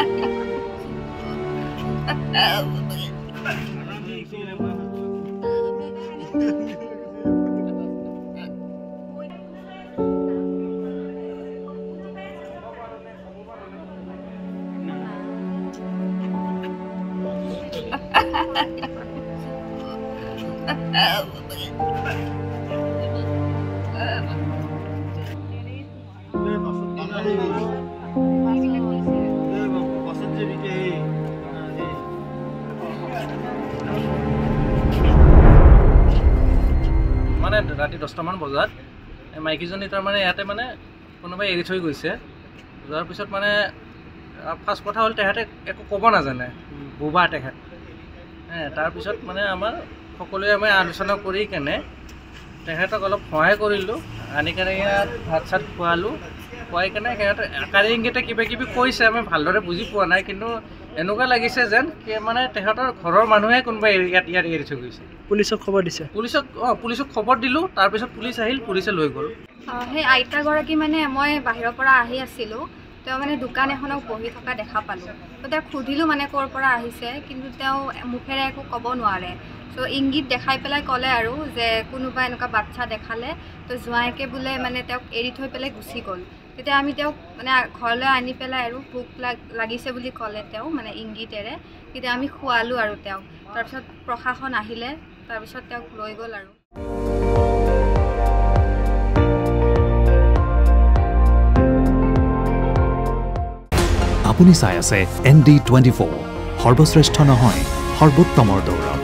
ৰাতি 10টামান বজাত মাইকীজনী তাৰমানে ইয়াতে মানে কোনোবাই এৰি থৈ গৈছে। যোৱাৰ পিছত মানে ফাৰ্ষ্ট কথা হ'ল তেখেতে একো ক'ব নাজানে, বুবা তেখেত। তাৰপিছত মানে আমাৰ সকলোৱে আমি আলোচনা কৰি কেনে তেখেতক অলপ সহায় কৰিলোঁ, আনি কেনে ইয়াত ভাত চাত খোৱালোঁ। খুৱাই কেনে সিহঁতে আকাৰী ইংগিতে কিবা কিবি কৈছে, আমি ভালদৰে বুজি পোৱা নাই, কিন্তু এনেকুৱা লাগিছে যেন মানে তেখেতৰ ঘৰৰ মানুহে কোনোবাই ইয়াত এৰি থৈ গৈছে। পুলিচক খবৰ দিছে? পুলিচক খবৰ দিলোঁ। তাৰপিছত পুলিচ আহিল, পুলিচে লৈ গ'ল। সেই আইতাগৰাকী মানে মই বাহিৰৰ পৰা আহি আছিলোঁ, তেওঁ মানে দোকান এখনত বহি থকা দেখা পালোঁ। তো তেওঁক সুধিলোঁ মানে ক'ৰ পৰা আহিছে, কিন্তু তেওঁ মুখেৰে একো ক'ব নোৱাৰে। চ' ইংগিত দেখাই পেলাই ক'লে আৰু যে কোনোবা এনেকুৱা বাচ্চা দেখালে, তো জোঁৱাইকে বোলে মানে তেওঁক এৰি থৈ পেলাই গুচি গ'ল। তেতিয়া আমি তেওঁক মানে ঘৰলৈ আনি পেলাই আৰু ভোক লাগিছে বুলি ক'লে তেওঁ মানে ইংগিতেৰে, তেতিয়া আমি খোৱালোঁ আৰু তেওঁক। তাৰপিছত প্ৰশাসন আহিলে, তাৰপিছত তেওঁক লৈ গ'ল আৰু। আপুনি চাই আছে ND24, সৰ্বশ্ৰেষ্ঠ নহয় সৰ্বোত্তমৰ দৌৰ।